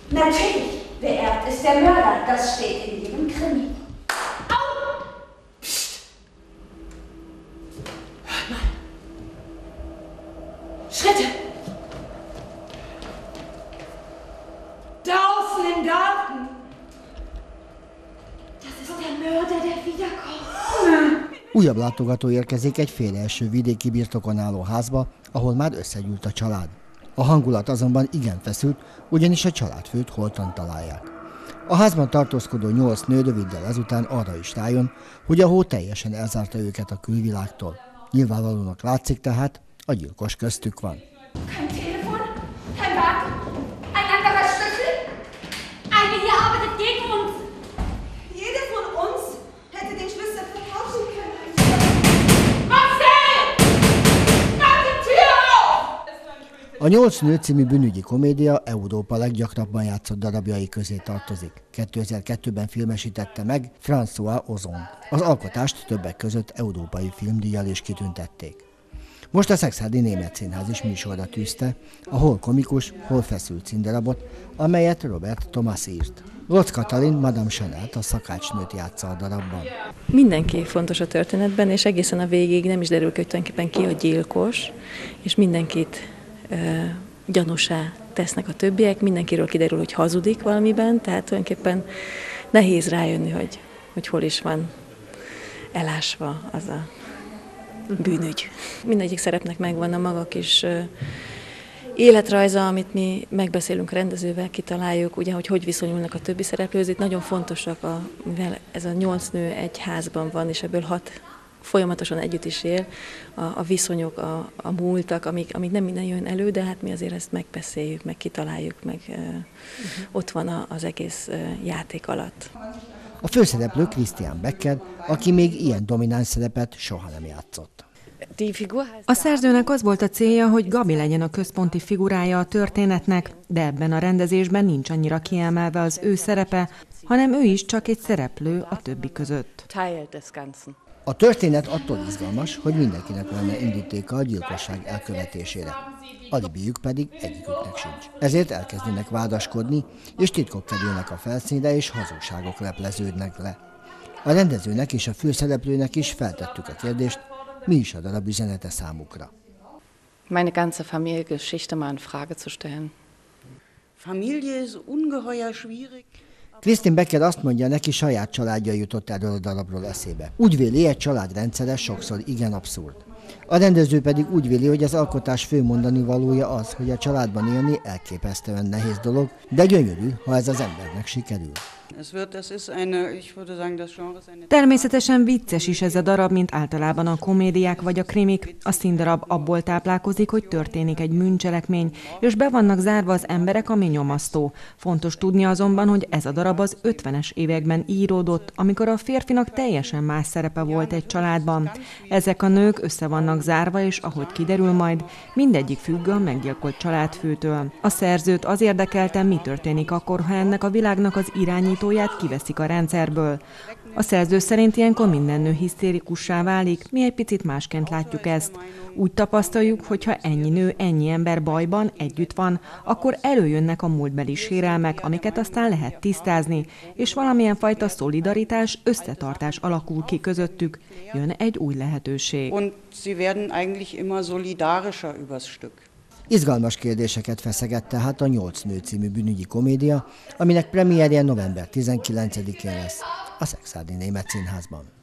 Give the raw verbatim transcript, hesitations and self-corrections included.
Natürlich, Beerbt ist der Mörder, das steht in jedem Krimi. Au! Psst! Hört mal. Schritte! Draußen im Garten! Das ist der Mörder, der wiederkommt. Újabb látogató érkezik egy félelső vidéki birtokon álló házba, ahol már összegyűlt a család. A hangulat azonban igen feszült, ugyanis a családfőt holtan találják. A házban tartózkodó nyolc nő röviddel ezután arra is rájön, hogy a hó teljesen elzárta őket a külvilágtól. Nyilvánvalónak látszik tehát, a gyilkos köztük van. Kein Telefon, kein Wagen, ein anderer Schlüssel. Eine hier arbeitet gegen uns. Jede von uns hätte den Schlüssel vertauschen können. Marcel! Mach die Tür auf! A Nyolc nő című bűnügyi komédia Európa leggyakrabban játszott darabjai közé tartozik. kétezer-kettőben filmesítette meg François Ozon. Az alkotást többek között európai filmdíjjal is kitüntették. Most a Szekszárdi Német Színház is műsorra tűzte a hol komikus, hol feszült színdarabot, amelyet Robert Thomas írt. Lotz Katalin Madame Chanel-t, a szakácsnőt játsza a darabban. Mindenki fontos a történetben, és egészen a végig nem is derül ki, hogy tulajdonképpen ki a gyilkos, és mindenkit e, gyanúsá tesznek a többiek, mindenkiről kiderül, hogy hazudik valamiben, tehát tulajdonképpen nehéz rájönni, hogy, hogy hol is van elásva az a bűnügy. Mindegyik szerepnek megvan a maga kis életrajza, amit mi megbeszélünk a rendezővel, kitaláljuk, ugye, hogy hogy viszonyulnak a többi szereplőhöz. Itt nagyon fontosak, a, mivel ez a nyolc nő egy házban van, és ebből hat folyamatosan együtt is él, a, a viszonyok, a, a múltak, amik, amik nem minden jön elő, de hát mi azért ezt megbeszéljük, meg kitaláljuk, meg uh, uh-huh. ott van a, az egész uh, játék alatt. A főszereplő Christian Becker, aki még ilyen domináns szerepet soha nem játszott. A szerzőnek az volt a célja, hogy Gabi legyen a központi figurája a történetnek, de ebben a rendezésben nincs annyira kiemelve az ő szerepe, hanem ő is csak egy szereplő a többi között. A történet attól izgalmas, hogy mindenkinek lenne indítéka a gyilkosság elkövetésére. Alibijük pedig egyiküknek sincs. Ezért elkezdenek vádaskodni, és titkok kerülnek a felszínre, és hazugságok lepleződnek le. A rendezőnek és a főszereplőnek is feltettük a kérdést, mi is a darab üzenete számukra. Meine ganze Familiengeschichte mal in Frage zu stellen. Familie ist ungeheuer schwierig. Christine Becker azt mondja, neki saját családja jutott erről a darabról eszébe. Úgy véli, egy családrendszere sokszor igen abszurd. A rendező pedig úgy véli, hogy az alkotás fő mondani valója az, hogy a családban élni elképesztően nehéz dolog, de gyönyörű, ha ez az embernek sikerül. Természetesen vicces is ez a darab, mint általában a komédiák vagy a krimik. A színdarab abból táplálkozik, hogy történik egy bűncselekmény, és be vannak zárva az emberek, ami nyomasztó. Fontos tudni azonban, hogy ez a darab az ötvenes években íródott, amikor a férfinak teljesen más szerepe volt egy családban. Ezek a nők össze vannak zárva, és ahogy kiderül majd, mindegyik függ a meggyilkolt családfőtől. A szerzőt az érdekelte, mi történik akkor, ha ennek a világnak az irányítóját kiveszik a rendszerből. A szerző szerint ilyenkor minden nő hisztérikussá válik, mi egy picit másként látjuk ezt. Úgy tapasztaljuk, hogy ha ennyi nő, ennyi ember bajban együtt van, akkor előjönnek a múltbeli sérelmek, amiket aztán lehet tisztázni, és valamilyen fajta szolidaritás, összetartás alakul ki közöttük, jön egy új lehetőség. Und sie werden eigentlich immer solidarischer übers Stück. Izgalmas kérdéseket feszegett tehát a Nyolc nő című bűnügyi komédia, aminek premierje november tizenkilencedikén lesz a Szekszárdi Német Színházban.